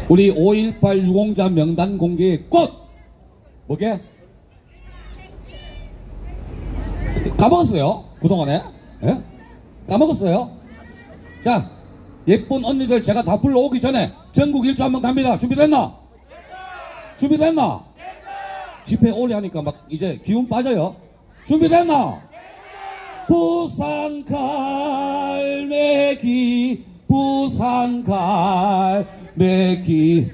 우리 5.18 유공자 명단 공개의 꽃! 뭐게? 까먹었어요? 그동안에? 예? 까먹었어요? 자, 예쁜 언니들 제가 다 불러오기 전에 전국 일주 한번 갑니다. 준비됐나? 준비됐나? 집회 오래 하니까 막 이제 기운 빠져요. 준비됐나? 부산 갈매기, 부산 갈매기.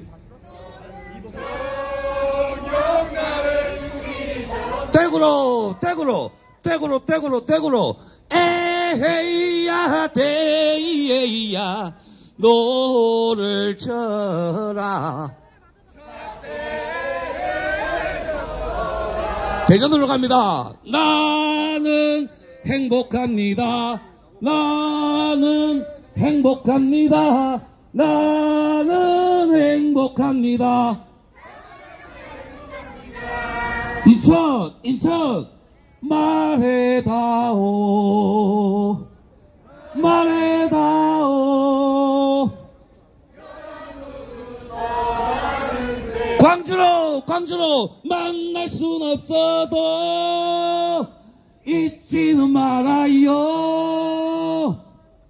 떼구로, 떼구로, 떼구로, 떼구로, 떼구로. 에헤이야, 데이에이야, 노를 쳐라. 대전으로 갑니다. 나는 행복합니다. 나는 행복합니다. 나는 행복합니다. 인천 말해다오, 말해다오. 광주로 만날 순 없어도 잊지는 말아요.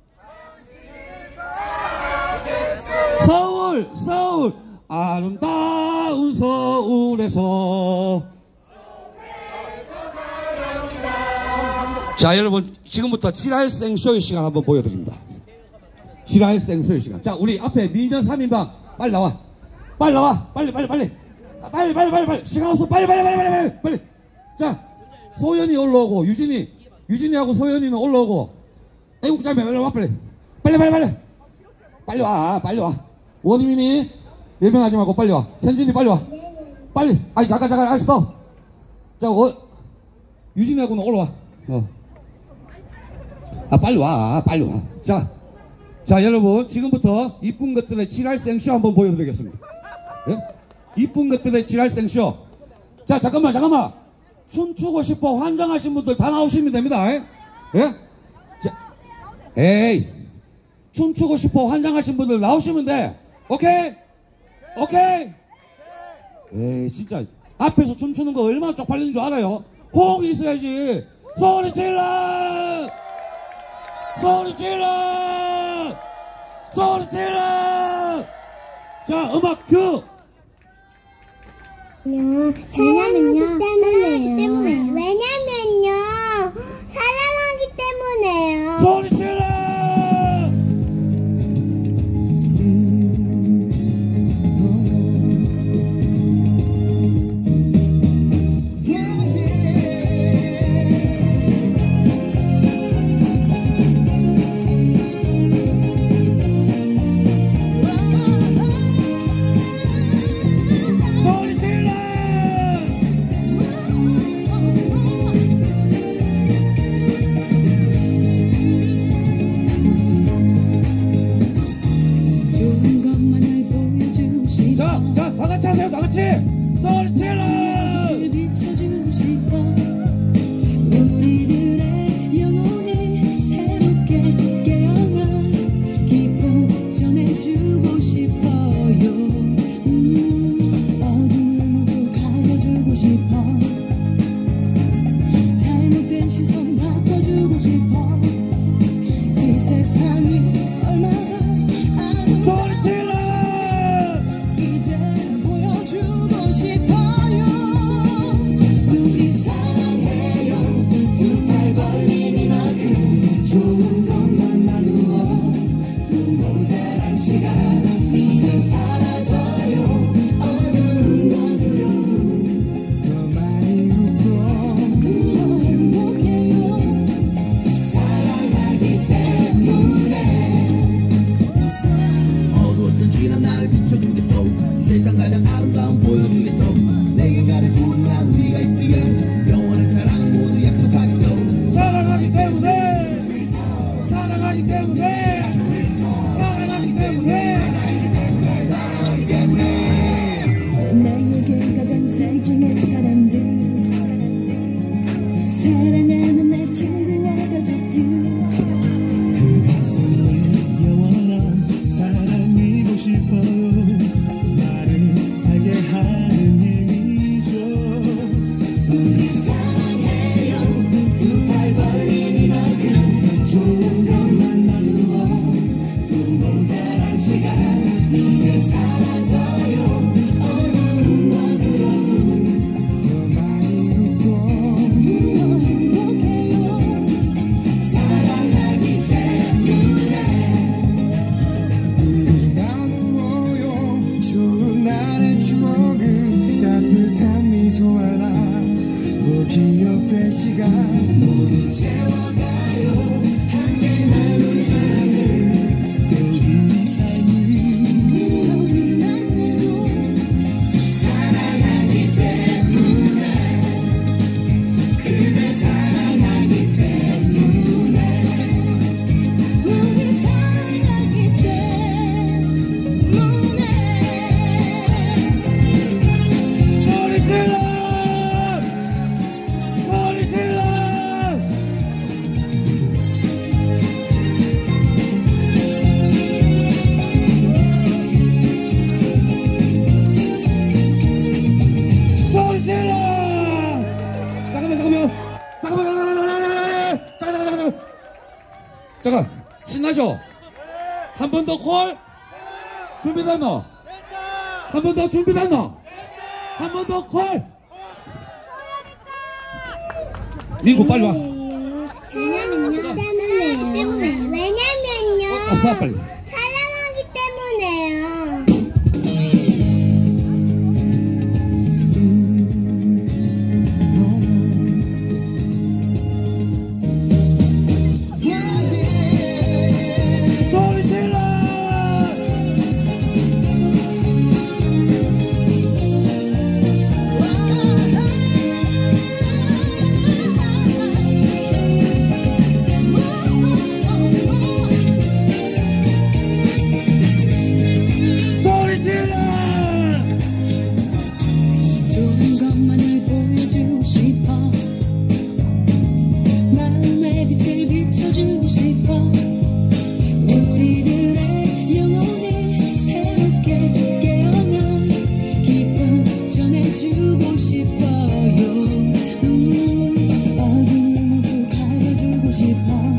서울 아름다운 서울에서. 자, 여러분 지금부터 지랄생쇼의 시간 한번 보여드립니다. 지랄생쇼의 시간. 자, 우리 앞에 민전 3인방 빨리 나와. 빨리 나와. 빨리. 시간 없어. 빨리. 자, 소연이 올라오고 유진이하고 소연이는 올라오고. 애국자매 빨리 와. 빨리 와. 원희민이 예명하지 말고 빨리 와. 현진이 빨리 와. 빨리. 아니 잠깐 알았어. 자, 유진이하고는 올라와. 빨리 와. 자, 여러분 지금부터 이쁜 것들의 지랄생쇼 한번 보여드리겠습니다. 예? 이쁜 것들의 지랄생쇼. 자, 잠깐만. 춤추고 싶어 환장하신 분들 다 나오시면 됩니다. 예? 자, 에이, 춤추고 싶어 환장하신 분들 나오시면 돼. 오케이? 에이, 진짜 앞에서 춤추는 거 얼마나 쪽팔리는 줄 알아요? 호응이 있어야지. 소리 질러! 자, 음악 큐! 사랑하기 때문에요. 왜냐면요, 사랑하기 때문에요. 소리 질러! 이제 사라져요 어두운 어두운 더 많이 웃고 행복해요 사랑하기 때문에 우리 나누어요 좋은 날의 추억은 따뜻한 미소 하나 뭐 기억될 시간 모두 채워가요 함께 나눈 사랑을 또 우리 삶을 너무나 그래도 사랑하기 때문에 그댈 사랑하기 때문에 우리 사랑하기 때문에 소리 질러! 소리 질러! 소리 질러! 잠깐 신나죠? 한 번 더 콜? 준비됐나? 한 번 더 준비됐나? 한 번 더 콜! 민구 빨리 와. 왜냐면요. 아싸 빨리. 사랑하기 때문에요. 소리 질러! 소리 질러! 좋은 것만을 보여주고 싶어 마음의 빛을 비춰주고 싶어 우리들의 영혼이 새롭게 깨어나 기쁨 전해주고 싶어요 어둠을 모두 가려주고 싶어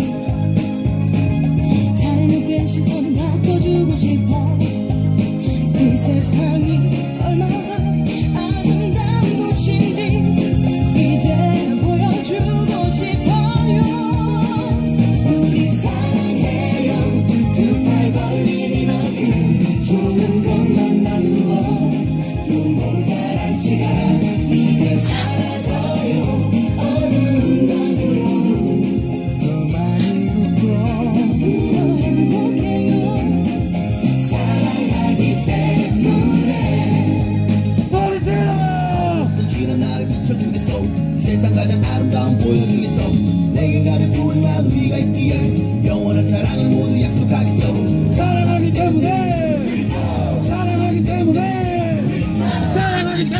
잘못된 시선 바꿔주고 싶어 이 세상이 얼마나 아름다운 곳인지 이제 보여주고 싶어요 우리 사랑해요 두 팔 벌린 이만큼 좋은 것만 나누어 또 모자란 시간 이제 사라져요 어두운 어두운 더 많이 웃고 행복해요 사랑하기 때문에 소리 질러! 지난 나를 비춰주겠어 세상 가장 아름다운 보여주겠어 내게 가는 소중한 우리가 있기에 영원한 사랑을 모두 약속하겠어 사랑하기 때문에 사랑하기 때문에 사랑하기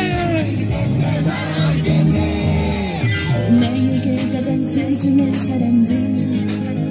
때문에 나에게 가장 소중한 사람들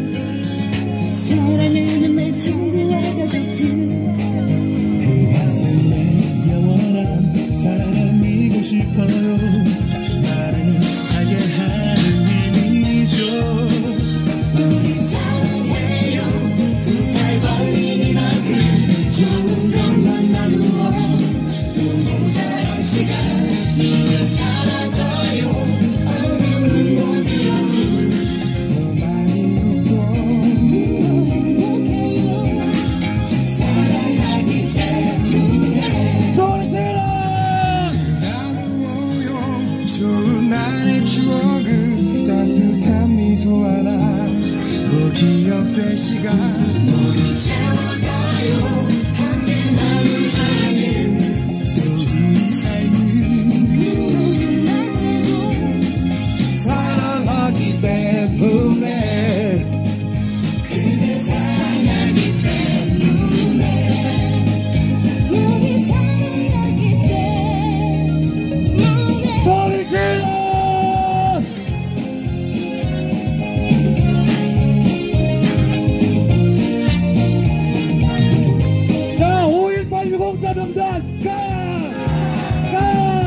사랑하는 내 친구와 가족들 그 가슴에 영원한 사랑을 믿고 싶어요 나를 살게 하는 힘이죠 우리 사랑해요 두 팔 벌린 이만큼 좋은 것만 나누어 또 모자란 시간 이제 사라져요 어두운 어두운 더 많이 웃고 행복해요 사랑하기 때문에 소리 질러! 나누어요 좋은 날의 추억은 따뜻한 미소 하나 뭐 기억될 시간 모두 채워가요 함께 나눈 사랑을 또 우리 삶을 너무나 그래도 사랑하기 때문에 그대 사랑하기 때문에 우리 사랑하기 때문에 소리 질러! 자, 5.18 유공자명단 가! 가!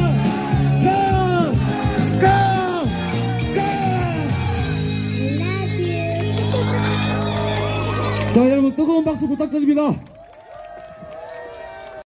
가! 가! 가! Love you. 자, 여러분 뜨거운 박수 부탁드립니다.